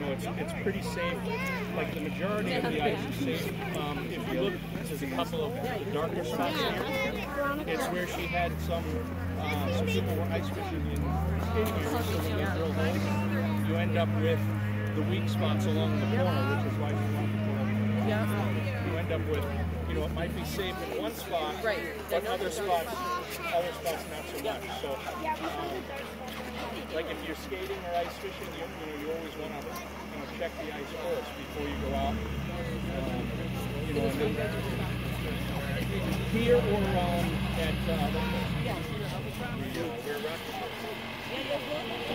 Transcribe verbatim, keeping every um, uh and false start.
know, it's it's pretty safe. Like the majority of the ice is safe. Um, if you look, there's a couple of darker spots here. It's where she had some uh, some people were ice fishing in skating areas. So when you drill holes, you end up with the weak spots along the corner, which is why we want to pull them. Yeah. You end up with, you know, it might be safe in one spot, right. but other spots, other spots not so much. So, um, like if you're skating or ice fishing, you, you know, you always want to, you know, check the ice first before you go out. Um, you know, and then here or um, at uh, the, uh, where